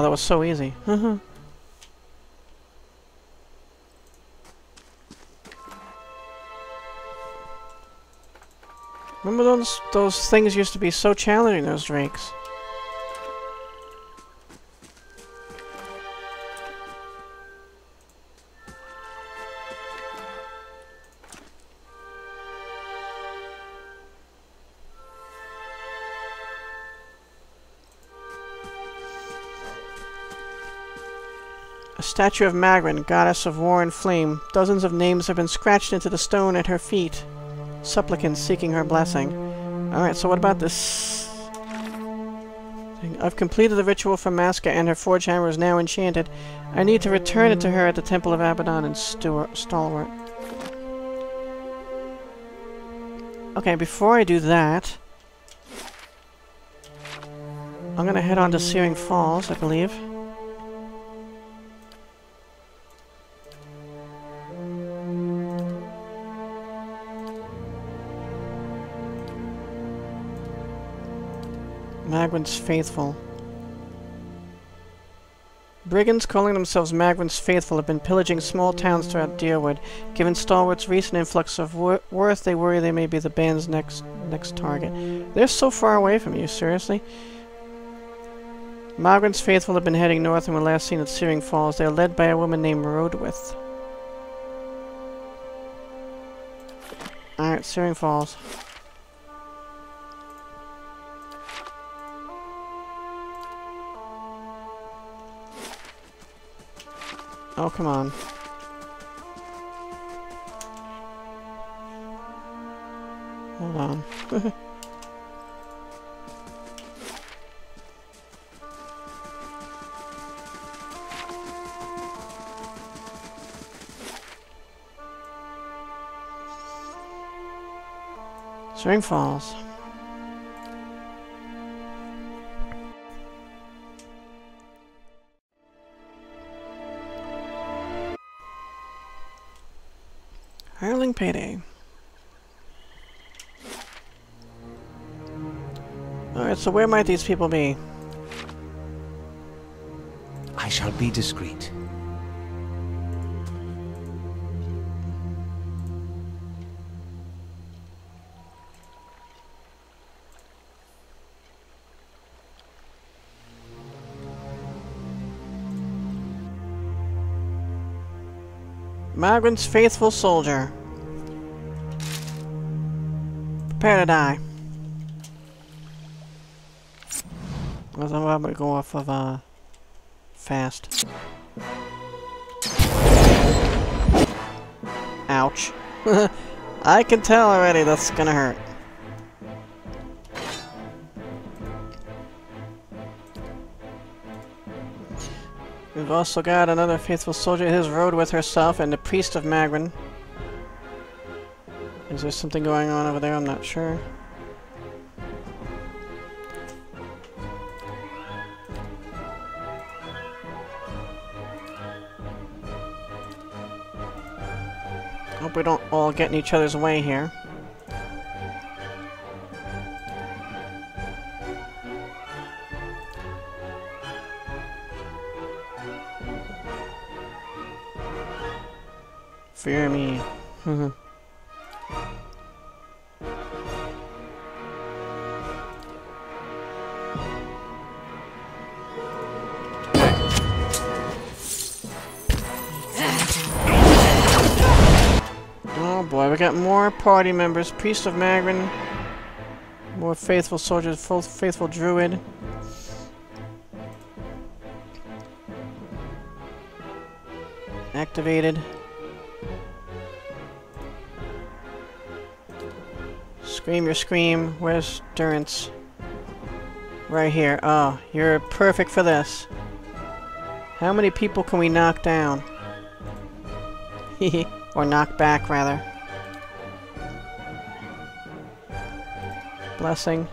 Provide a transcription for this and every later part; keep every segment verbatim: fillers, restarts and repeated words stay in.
Oh, that was so easy. Remember those those things used to be so challenging, those drakes. A statue of Magran, goddess of war and flame. Dozens of names have been scratched into the stone at her feet. Supplicants seeking her blessing. Alright, so what about this thing? I've completed the ritual for Maska and her forge hammer is now enchanted. I need to return it to her at the Temple of Abaddon in Stuart, Stalwart. Okay, before I do that, I'm gonna head on to Searing Falls, I believe. Magran's Faithful. Brigands calling themselves Magran's Faithful have been pillaging small towns throughout Deerwood. Given Stalwart's recent influx of wor worth, they worry they may be the band's next next target. They're so far away from you, seriously? Magran's Faithful have been heading north and were last seen at Searing Falls. They are led by a woman named Rodewith. Alright, Searing Falls. Oh, come on. Hold on. Searing Falls. Hireling payday. Alright, so where might these people be? I shall be discreet. Magran's Faithful Soldier. Prepare to die. I'm gonna go off of, uh, fast. Ouch. I can tell already that's gonna hurt. We've also got another faithful soldier, his Rodewith herself, and the priest of Magran. Is there something going on over there? I'm not sure. Hope we don't all get in each other's way here. Fear me. Oh boy, we got more party members. Priest of Magran. More faithful soldiers, full faithful druid. Activated. Scream your scream. Where's Durance? Right here. Oh, you're perfect for this. How many people can we knock down? Or knock back, rather. Blessing.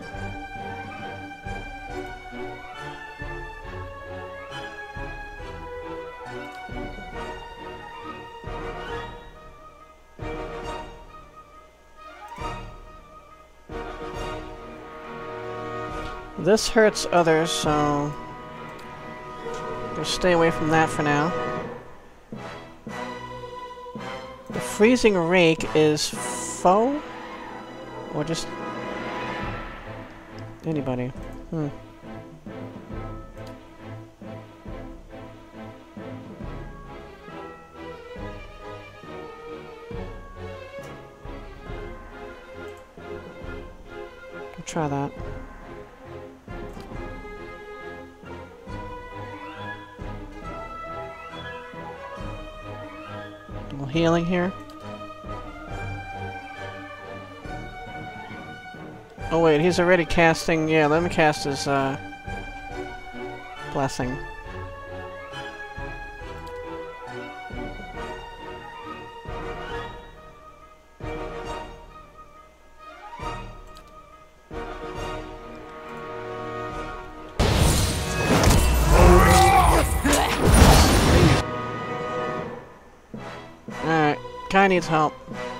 This hurts others, so... Just stay away from that for now. The freezing rake is foe? Or just anybody? Hmm. I'll try that. A little healing here. Oh wait, he's already casting. Yeah, let me cast his uh, blessing. Alright, guy needs help.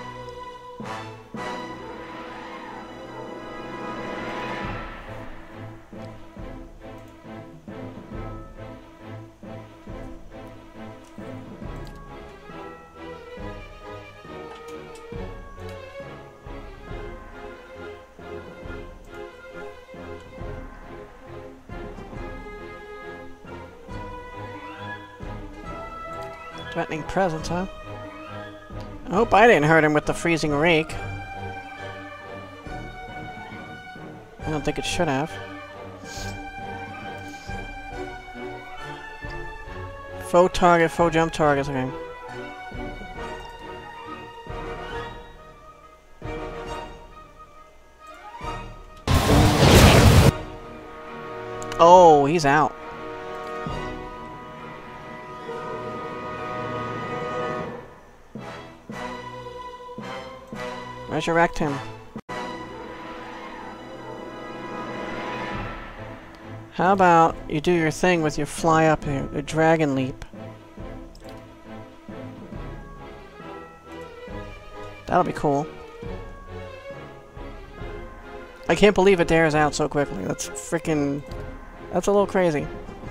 Threatening presence, huh? I hope I didn't hurt him with the freezing rake. I don't think it should have. Faux target, faux jump targets, okay. Oh, he's out. Resurrect him. How about you do your thing with your fly up here, your dragon leap. That'll be cool. I can't believe Adair's out so quickly. That's freaking... That's a little crazy.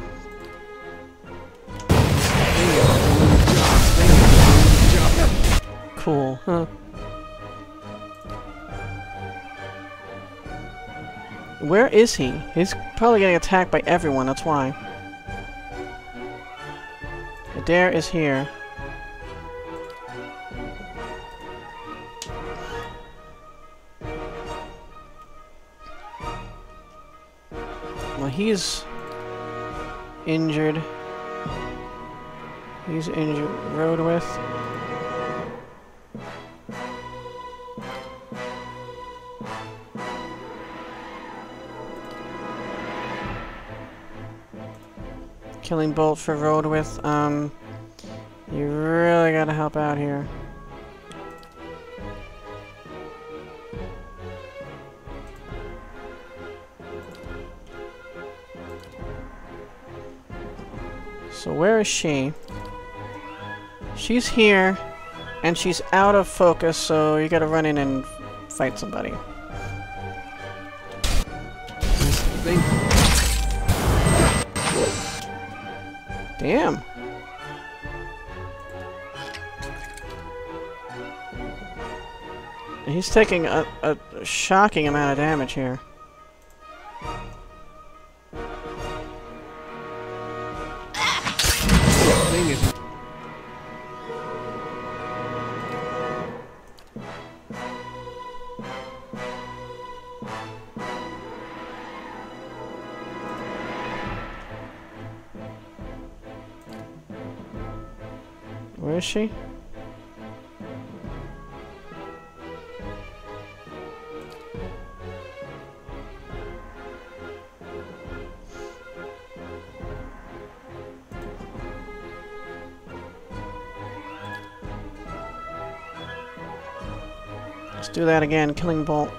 Cool, huh? Where is he? He's probably getting attacked by everyone, that's why. Adair is here. Well, he's injured. He's injured. Rode with. Killing bolt for road with. Um, you really gotta help out here. So where is she? She's here, and she's out of focus, so you gotta run in and fight somebody. Damn. He's taking a, a shocking amount of damage here. Where is she? Let's do that again, killing bolt.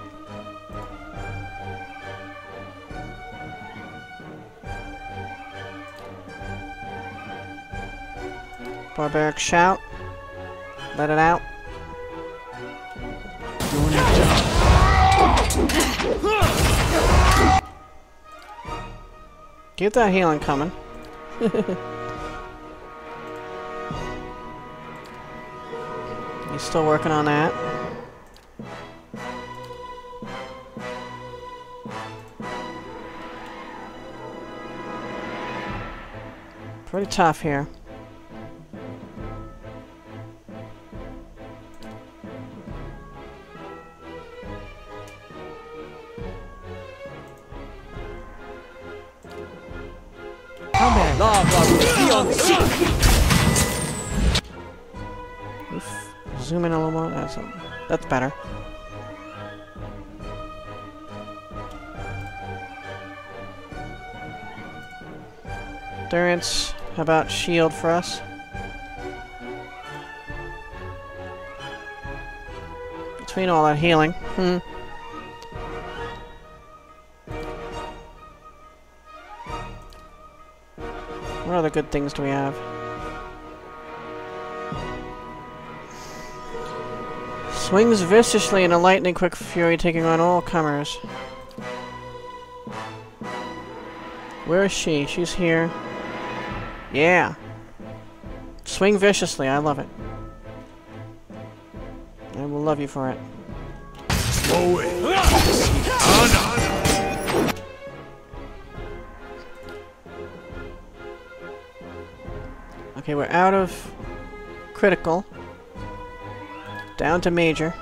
Barbaric shout. Let it out. Get that healing coming. He's still working on that. Pretty tough here. Oof. Zoom in a little more. That's, a, that's better. Endurance. How about shield for us? Between all that healing. Hmm. What other good things do we have? Swings viciously in a lightning quick fury, taking on all comers. Where is she? She's here. Yeah. Swing viciously. I love it. I will love you for it. Okay, we're out of critical. Down to major.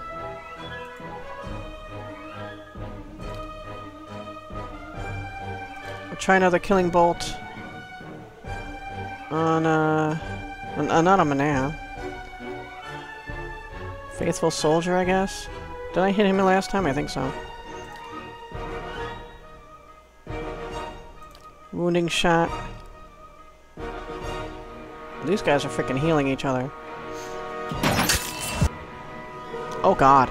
We'll try another killing bolt on, uh... uh not on Manea. Faithful soldier, I guess? Did I hit him last time? I think so. Wounding shot. These guys are freaking healing each other. Oh god.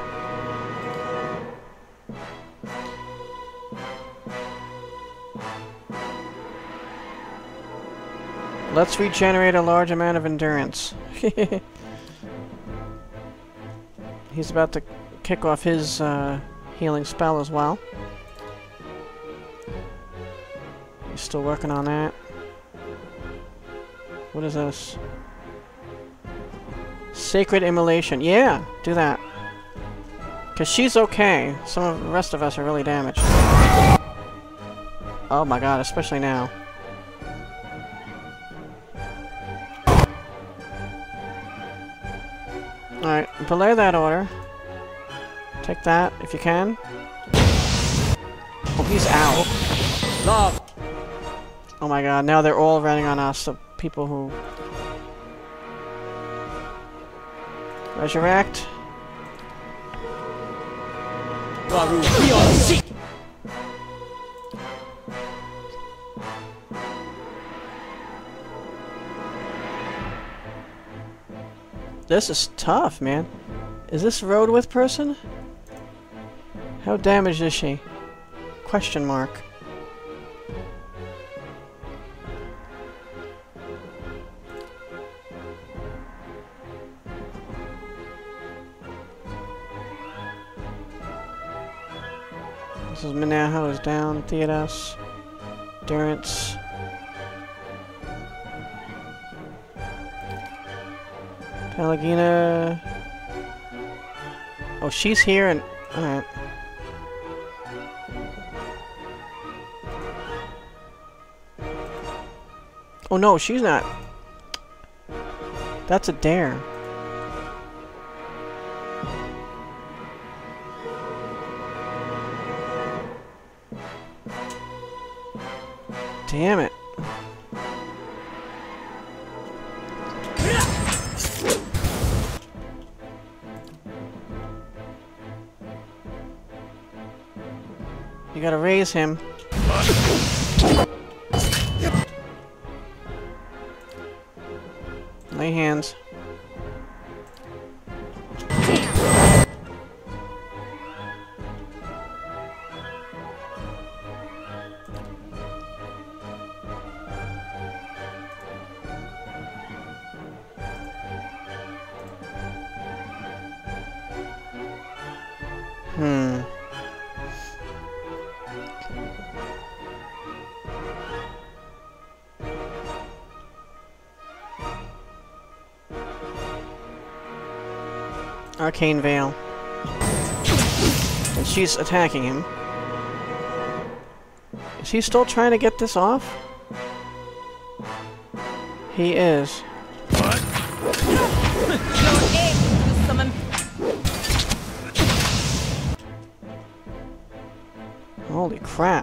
Let's regenerate a large amount of endurance. He's about to kick off his uh, healing spell as well. He's still working on that. What is this? Sacred Immolation. Yeah, do that. Because she's okay. Some of the rest of us are really damaged. Oh my god, especially now. Alright, belay that order. Take that, if you can. Oh, he's out. Love. Oh my god, now they're all running on us, the people who... Resurrect. This is tough, man. Is this road with person? How damaged is she? Question mark. This is Minaho is down. Theodos. Durance. Pelagina. Oh, she's here and... Alright. Oh no, she's not. That's a dare. Damn it. You gotta raise him. Lay hands. Hmm. Arcane Veil. And she's attacking him. Is he still trying to get this off? He is. What? Holy crap.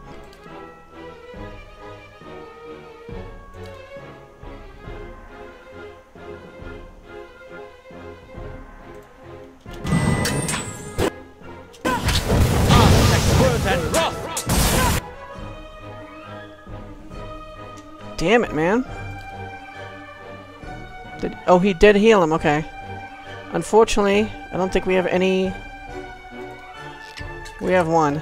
Damn it, man. Did, oh, he did heal him, okay. Unfortunately, I don't think we have any... We have one.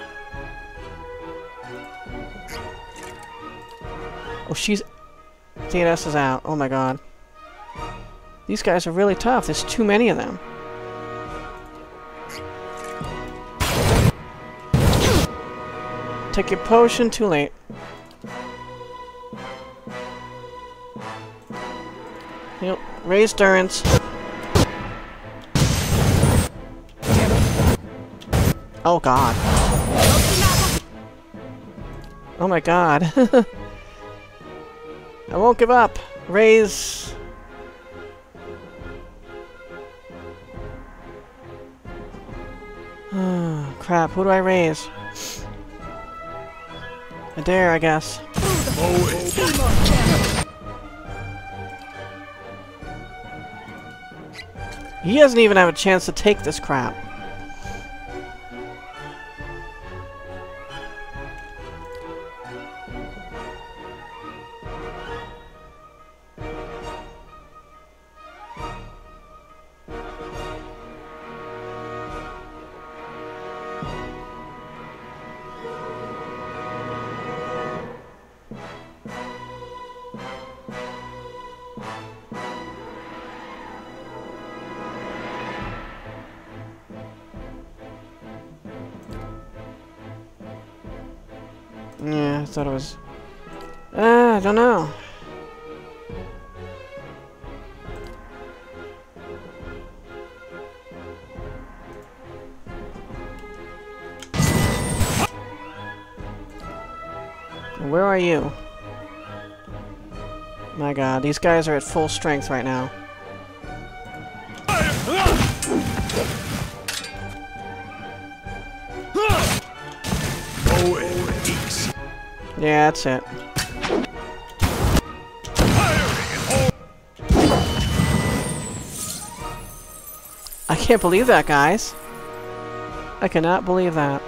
Oh, she's... D N S is out. Oh my god. These guys are really tough. There's too many of them. Take your potion, too late. Yep. Raise Durance. Oh god. Oh my god. I won't give up. Raise. Oh, crap. Who do I raise? Adair, I guess. He doesn't even have a chance to take this crap. Yeah, I thought it was... Uh, I don't know. Where are you? My god, these guys are at full strength right now. Yeah, that's it. I can't believe that, guys. I cannot believe that.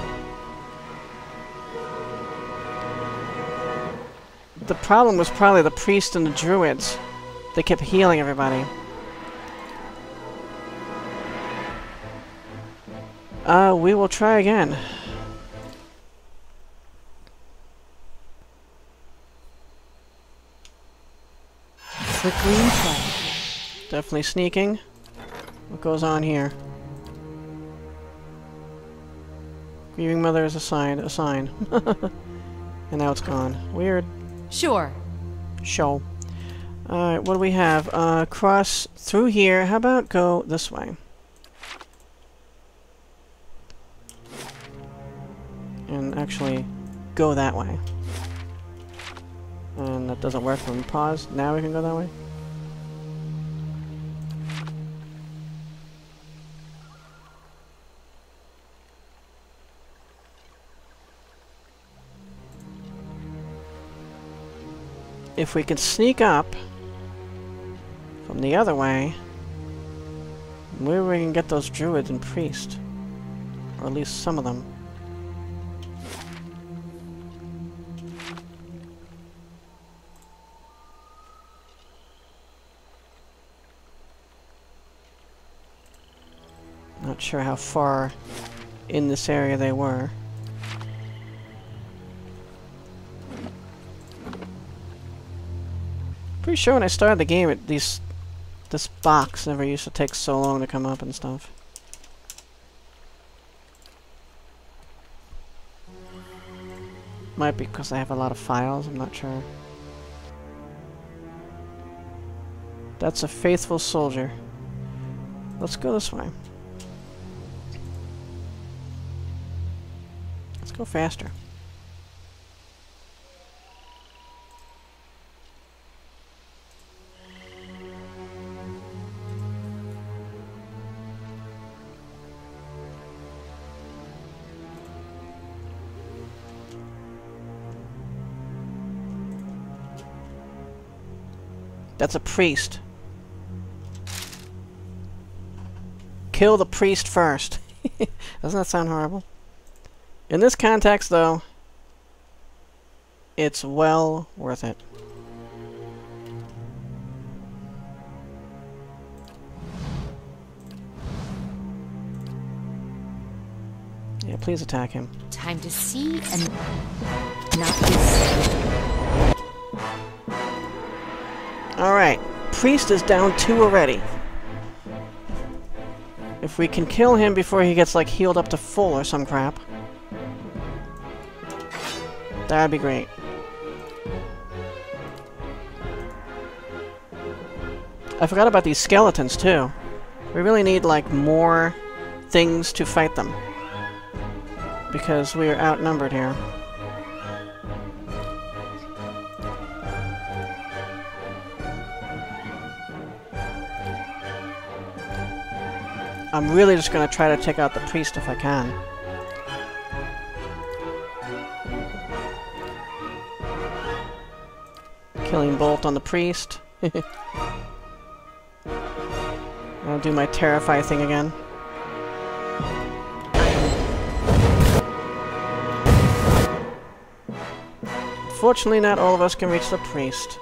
The problem was probably the priest and the druids. They kept healing everybody. Uh, we will try again. The green flag. Definitely sneaking. What goes on here? Grieving Mother is a sign. A sign. And now it's gone. Weird. Sure. Show. Alright, what do we have? Uh, cross through here. How about go this way? And actually go that way. And that doesn't work when we pause. Now we can go that way. If we can sneak up from the other way, maybe we can get those druids and priests. Or at least some of them. Not sure how far in this area they were. Pretty sure when I started the game, it, these this box never used to take so long to come up and stuff. Might be because I have a lot of files, I'm not sure. That's a faithful soldier. Let's go this way. Let's go faster. That's a priest. Kill the priest first. Doesn't that sound horrible? In this context, though, it's well worth it. Yeah, please attack him. Time to see and not be seen. Alright, priest is down two already. If we can kill him before he gets, like, healed up to full or some crap, that'd be great. I forgot about these skeletons, too. We really need, like, more things to fight them, because we are outnumbered here. I'm really just going to try to take out the priest if I can. Killing bolt on the priest. I'll do my terrify thing again. Fortunately, not all of us can reach the priest.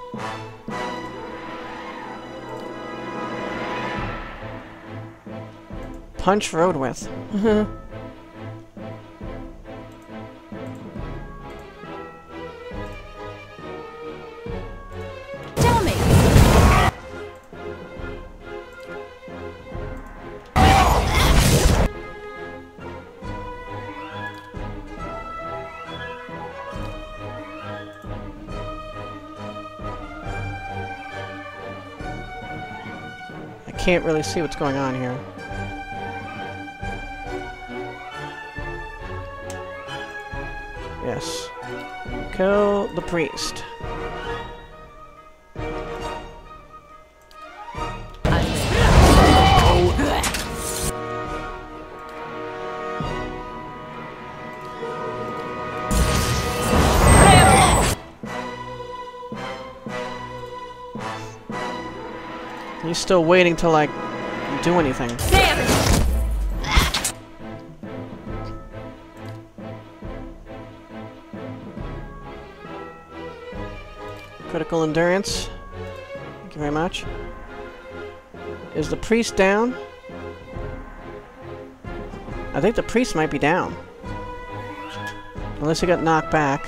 Punch road with. Tell me. I can't really see what's going on here. Yes. Kill the priest. He's still waiting to, like, do anything. Critical endurance. Thank you very much. Is the priest down? I think the priest might be down. Unless he got knocked back.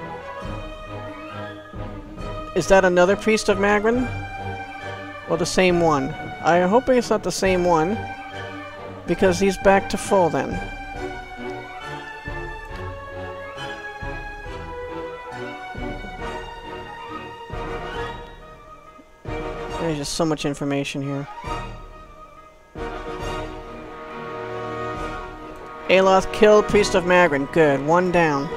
Is that another priest of Magran? Or the same one? I hope it's not the same one, because he's back to full then. There's just so much information here. Aloth killed Priest of Magran. Good. One down.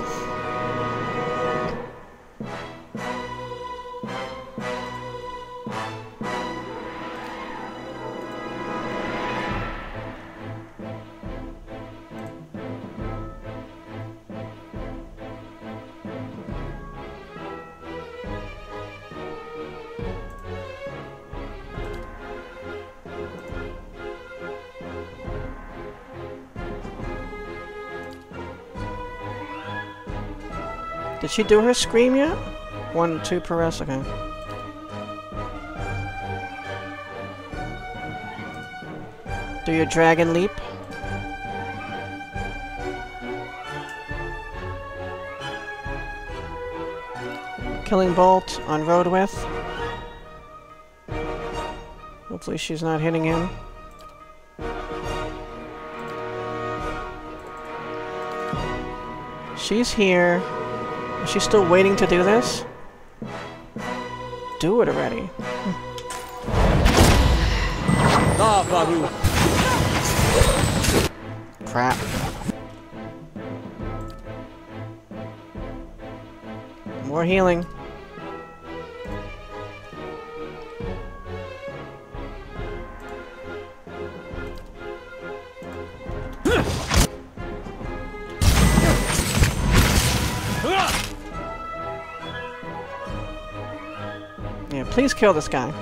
Did she do her scream yet? One, two per rest, okay. Do your dragon leap. Killing bolt on road with. Hopefully she's not hitting him. She's here. Is she still waiting to do this? Do it already. The Crap. More healing. Yeah, please kill this guy.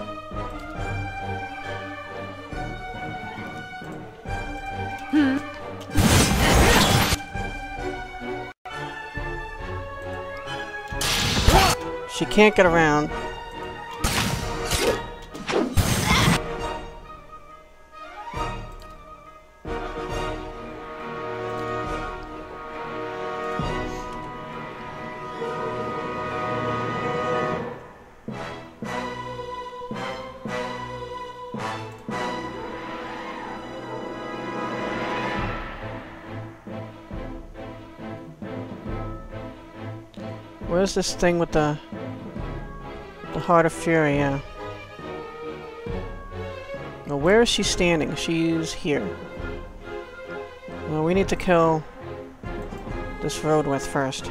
She can't get around. Where's this thing with the... The Heart of Fury, yeah. Well, where is she standing? She's here. Well, we need to kill this road with first.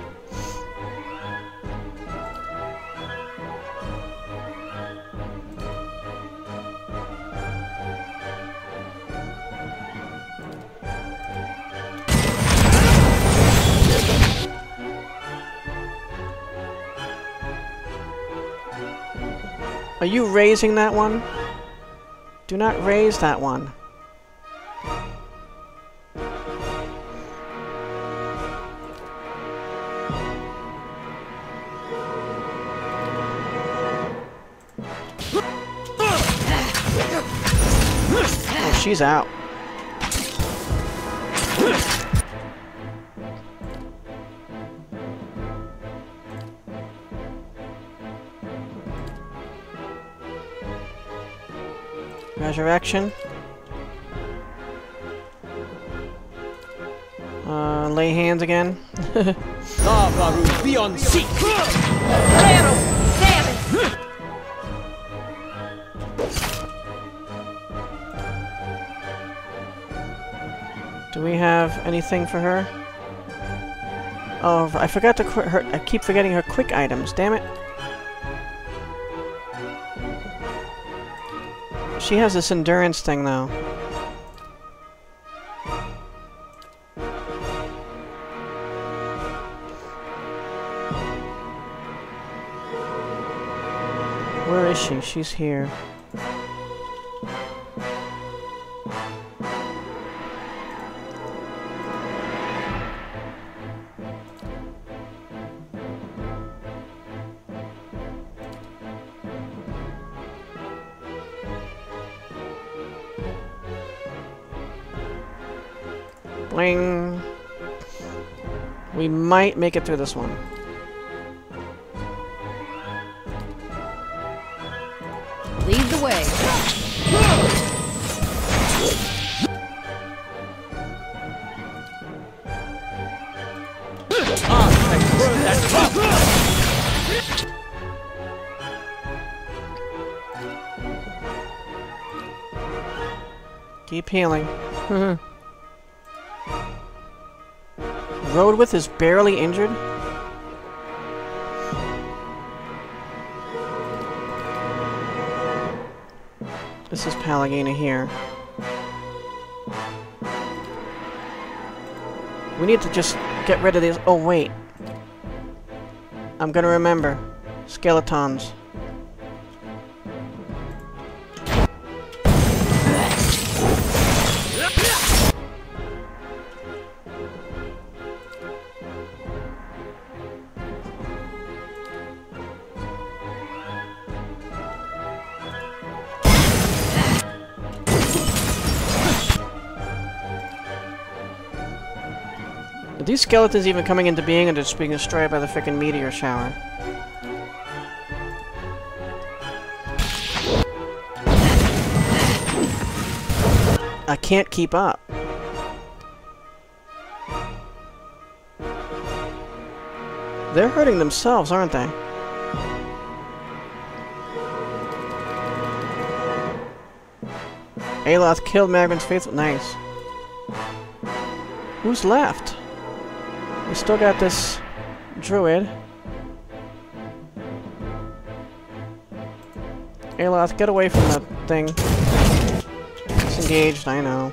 Are you raising that one? Do not raise that one. Oh, she's out. Resurrection. Uh, lay hands again. Beyond seek. Do we have anything for her? Oh, I forgot to qu her. I keep forgetting her quick items. Damn it. She has this endurance thing, though. Where is she? She's here. Bling. We might make it through this one. Lead the way. Keep healing. Roadwith is barely injured? This is Pallegina here. We need to just get rid of these. Oh, wait. I'm gonna remember. Skeletons. Are these skeletons even coming into being, or just being destroyed by the frickin' meteor shower? I can't keep up. They're hurting themselves, aren't they? Aloth killed Magran's faithful. Nice. Who's left? We still got this druid. Aloth, get away from that thing. Disengaged, I know.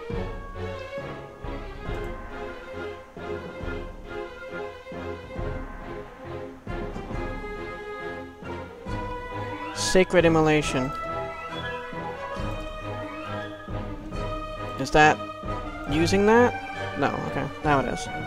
Sacred immolation. Is that using that? No, okay. Now it is.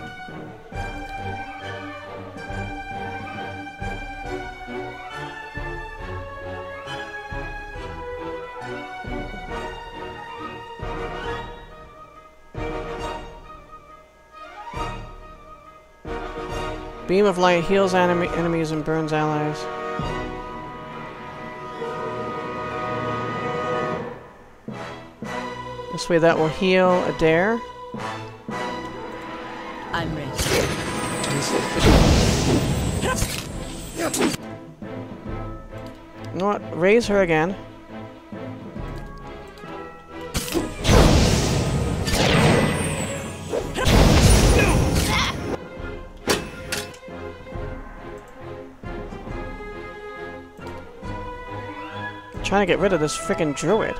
Beam of light heals enemy enemies and burns allies. This way that will heal Adair. I'm ready. You know what? Raise her again. Trying to get rid of this frickin' druid.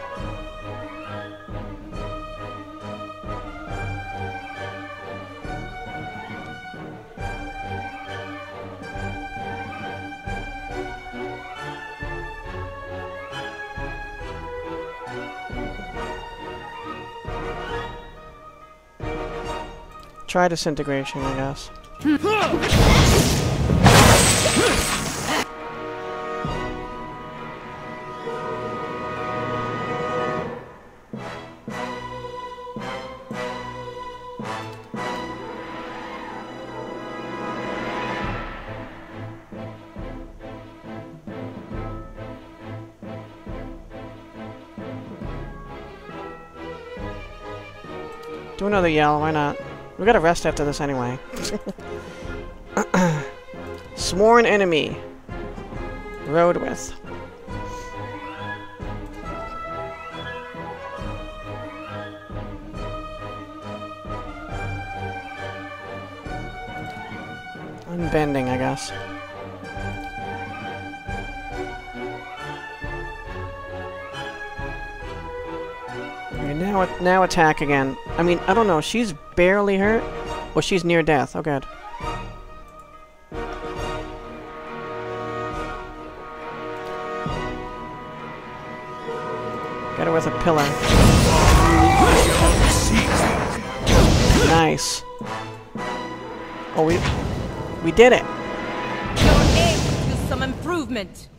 Try disintegration, I guess. Do another yell, why not? We gotta rest after this anyway. Sworn enemy. Rode with. Unbending, I guess. Okay, now, now attack again. I mean, I don't know, she's barely hurt? Well, she's near death. Oh, good. Got her with a pillar. Nice. Oh, we... We did it! Your aim could use some improvement.